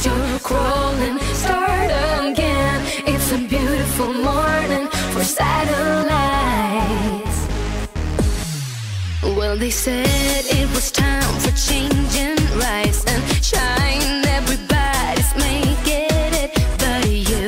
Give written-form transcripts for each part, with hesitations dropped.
you're crawling, start again. It's a beautiful morning for satellites. Well, they said it was time for change and rise and shine. Everybody's making it but you.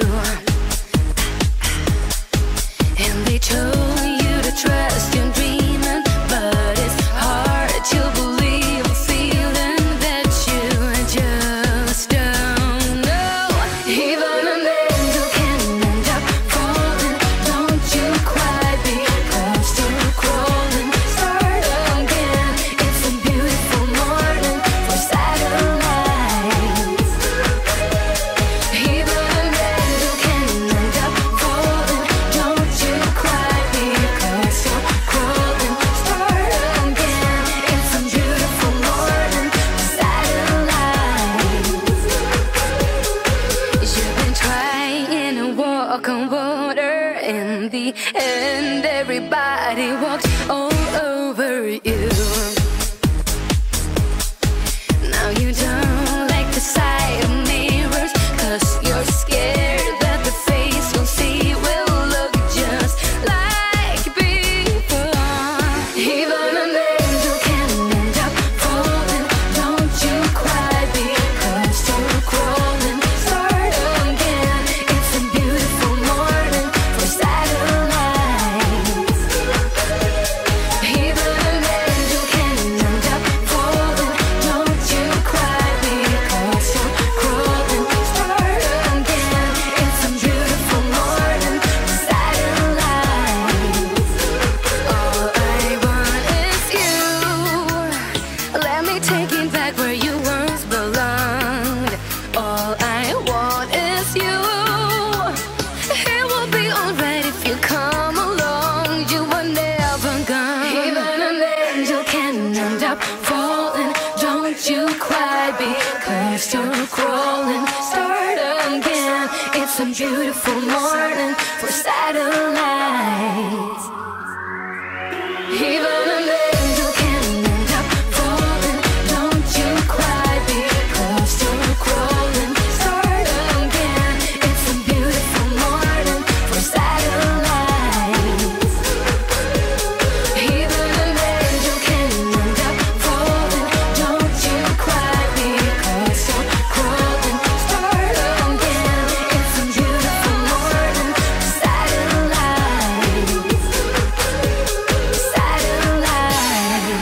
And they told you to trust your dreaming, but it's hard to believe a feeling that you just don't know. Even an angel can end up falling. Don't you cry because you're crawling. Start again. It's a beautiful morning for satellites. Even an angel can end up falling. Don't you cry because you're crawling. Start again. It's a beautiful morning for satellites. You've been trying to walk on water. In the end, everybody walked all over you. Now you don't like the sight of mirrors, 'cause you're scared that the face you'll see will look just like before. Even an angel can end up falling. Don't you cry because you're crawling. Start again. It's a beautiful morning for satellites. Even an angel can end up falling. Don't you cry because you're crawling. Start again. It's a beautiful morning for satellites. All I want is you. Let me take it back where you once belonged. All I want is you. It will be alright if you come along. You are never gone. Even an angel can end up falling. Don't you cry because you're crawling. Start again. It's a beautiful morning for satellites. Even an angel can end up falling. Don't you cry because you're crawling. Start again. It's a beautiful morning for satellites. Even an angel can end up falling. Don't you cry because you're crawling. Start again. It's a beautiful morning for satellites. Satellites.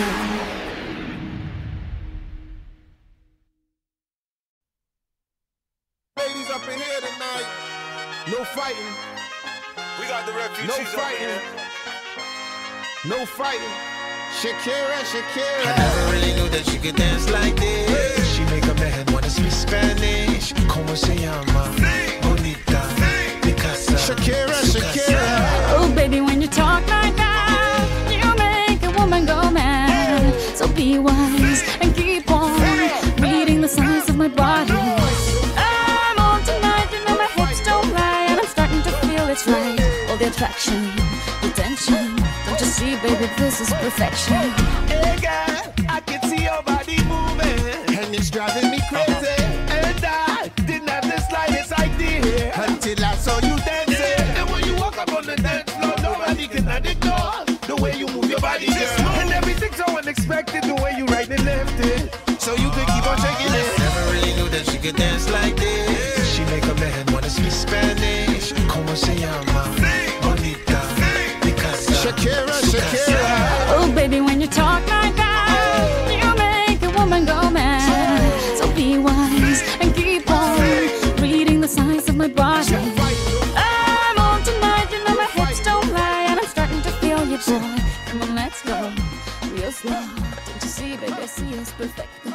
Ladies up in here tonight. No fighting. We got the refugees No over fighting. here. No fighting. Shakira, I Shakira. never really knew that she could dance like this. She make a man wanna speak Spanish. Como se llama? Bonita. Picasa. Shakira, Shakira. Oh, baby, when you talk like that, you make a woman go mad. So be wise and keep on reading the signs of my body. I'm on tonight, you know my hips don't lie, and I'm starting to feel it's right. All the attraction, the tension. Don't you see, baby, this is perfection. Hey girl, I can see your body moving, And it's driving me crazy. and I didn't have the slightest idea Until I saw you dancing. And when you walk up on the dance floor, nobody can ignore the way you move your body, girl. And everything's so unexpected, the way you right and left it. So you could keep on shaking it. Never really knew that she could dance like this. She make a man wanna speak Spanish. Como se llama? Bonita. Picasa. Shakira, Shakira. Oh, baby, when you talk like that, you make a woman go mad. So be wise and keep on reading the signs of my body. I'm on tonight, you know my hips don't lie, and I'm starting to feel you, boy. Come on, let's go, real slow. Don't you see, baby, I see it's perfect.